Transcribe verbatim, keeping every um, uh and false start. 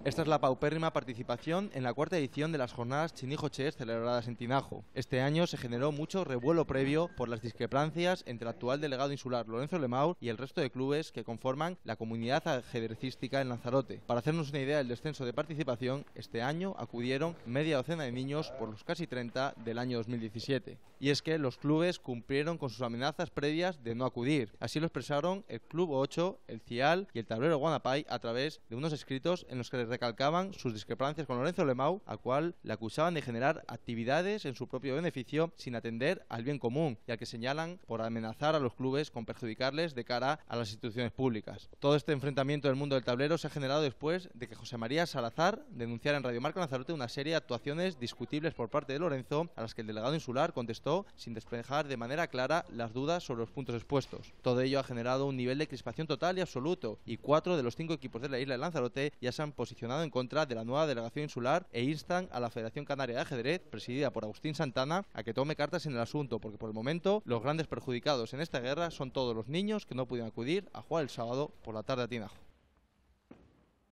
Esta es la paupérrima participación en la cuarta edición de las jornadas Chinijo-Chess celebradas en Tinajo. Este año se generó mucho revuelo previo por las discrepancias entre el actual delegado insular Lorenzo Lemaur y el resto de clubes que conforman la comunidad ajedrecística en Lanzarote. Para hacernos una idea del descenso de participación, este año acudieron media docena de niños por los casi treinta del año dos mil diecisiete. Y es que los clubes cumplieron con sus amenazas previas de no acudir. Así lo expresaron el Club ocho, el CIAL y el Tablero Guanapay a través de unos escritos en los que les recalcaban sus discrepancias con Lorenzo Lemaur, al cual le acusaban de generar actividades en su propio beneficio sin atender al bien común y al que señalan por amenazar a los clubes con perjudicarles de cara a las instituciones públicas. Todo este enfrentamiento del mundo del tablero se ha generado después de que José María Salazar denunciara en Radio Marca Lanzarote una serie de actuaciones discutibles por parte de Lorenzo, a las que el delegado insular contestó sin despejar de manera clara las dudas sobre los puntos expuestos. Todo ello ha generado un nivel de crispación total y absoluto, y cuatro de los cinco equipos de la isla de Lanzarote ya se han posicionado en contra de la nueva delegación insular e instan a la Federación Canaria de Ajedrez, presidida por Agustín Santana, a que tome cartas en el asunto, porque por el momento los grandes perjudicados en esta guerra son todos los niños que no pudieron acudir a jugar el sábado por la tarde a Tinajo.